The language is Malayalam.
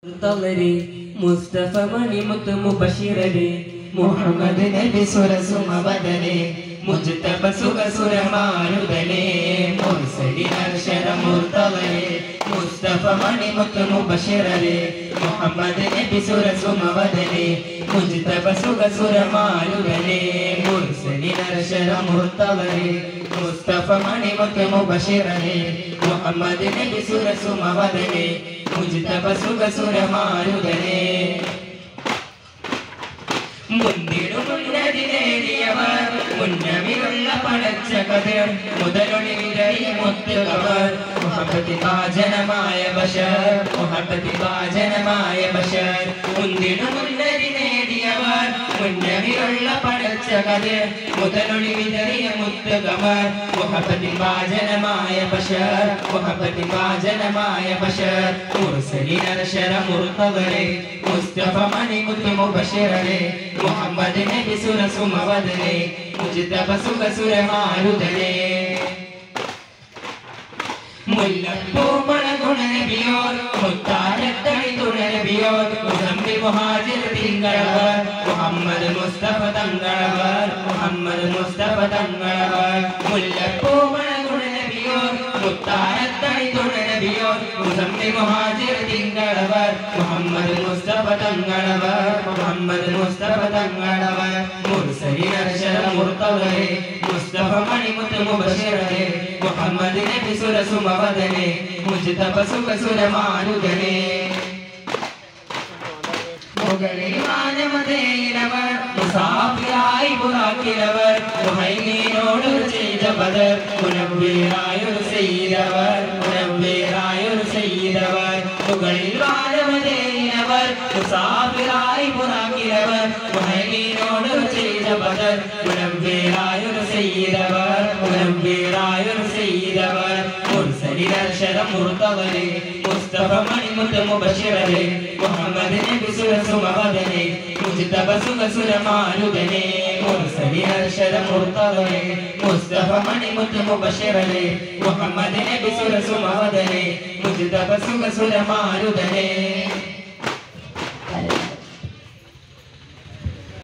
മുസ്തഫ മണിമുത്ത് മുബശിറലി മുഹമ്മദ് നബി സുരസുമ വദലി മുജ്തബ സുരമാരുദലി മുർസലിൻ അർശദ മുർതലി മുസ്തഫ മണിമുത്ത് മുബശിറലി മുഹമ്മദ് നബി സുരസുമ വദലി മുജ്തബ സുരമാരുദലി മുർസലിൻ അർശദ മുർതലി മുസ്തഫ മണിമുത്ത് മുബശിറലി മുഹമ്മദ് നബി സുരസുമ വദലി മുജ്തബ സുരമാരുദലി മുന്നിടുമുന്നതിനേറിയവർ മുന്നമിലുള്ള പടച്ച കതിർ മുതലൊളിവിരയി മുത്തുകവർ മുഹബത്തി ഭാജനമായ ബശർ മുഹബത്തി ഭാജനമായ ബശർ മുന്നിടുമുന്നതിനേറിയവർ മുന്നമിലുള്ള പടച്ച കതിർ മുതലൊളിവിരയി മുത്തുകവർ മുഹബത്തി ഭാജനമായ ബശർ മുഹബത്തി ഭാജനമായ ബശർ മുർസലിൻ അർശദ മുർതദലി മുസ്തഫ മണിമുത്ത് മുബശിറലി മുഹമ്മദ് നബി സുരസുമ വദലി മുജ്തബ സുരമാരുദലി മുല്ലപ്പൂമണ ഗുണനബിയോർ മുത്താരത്തണി തുണനബിയോർ മുസമ്മി മുഹാജിർ തിങ്കളവർ മുഹമ്മദ് മുസ്തഫ തങ്ങളവർ മുഹമ്മദ് മുസ്തഫ തങ്ങളവർ മുല്ലപ്പൂമണ ഗുണനബിയോർ മുത്താരത്തണി തുണനബിയോർ മുസമ്മി മുഹാജിർ തിങ്കളവർ മുഹമ്മദ് മുസ്തഫ തങ്ങളവർ മുഹമ്മദ് മുസ്തഫ തങ്ങളവർ മുർസലിൻ അർശദ മുർതദലി മുസ്തഫ മണിമുത്ത് മുബശിറലി മുഹമ്മദ് നബി സുരസുമ വദലി മുജ്തബ സുരമാരുദലി മുകളിൽ മാനമതേയിലവർ മുസാഫിറായി ബുറാക്കിലവർ മുഹൈമീനോട് ചെയ്ത ബദർ മുനവ്വീറായൊരു സയ്യിദവർ മുനവ്വീറായൊരു സയ്യിദവർ മുകളിൽ മാനമതേയിലവർ മുസാഫിറായി ബുറാക്കിലവർ മുഹൈമീനോട് ചെയ്ത ബദർ മുനവ്വീറായൊരു സയ്യിദവർ മുനവ്വീറായൊരു സയ്യിദവർ മുർസലിൻ അർശദ മുർതദലി മുസ്തഫ മണിമുത്ത് മുബശിറലി മുഹമ്മദ് നബി സുരസുമ വദലി മുജ്തബ സുരമാരുദലി മുർസലിൻ അർശദ മുർതദലി മുസ്തഫ മണിമുത്ത് മുബശിറലി മുഹമ്മദ് നബി സുരസുമ വദലി മുജ്തബ സുരമാരുദലി